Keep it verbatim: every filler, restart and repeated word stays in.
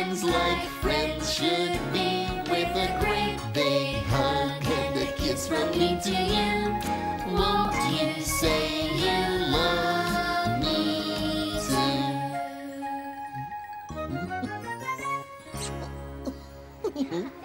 friends like friends should be, with a great big hug and a kiss from me to you. Won't you say you love me too?